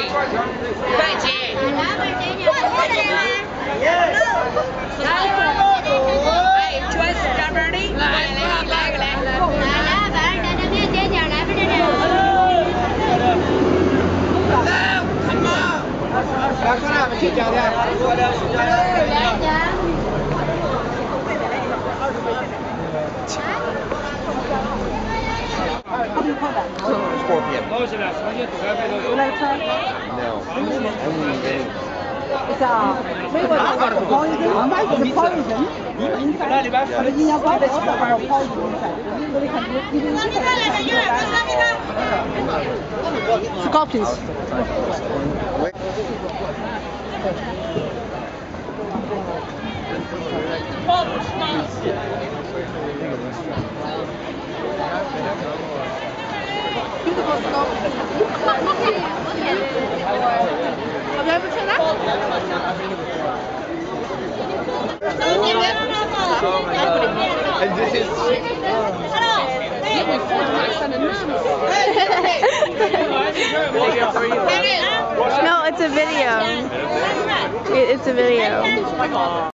Vậy chị. Hey, choice strawberry. Scorpion. No. Only then. It's poison. Inside. But in your body also have poison inside. So we can Scorpions. Beautiful scorpions. Have you ever tried that? And this is No, it's a video. It's a video.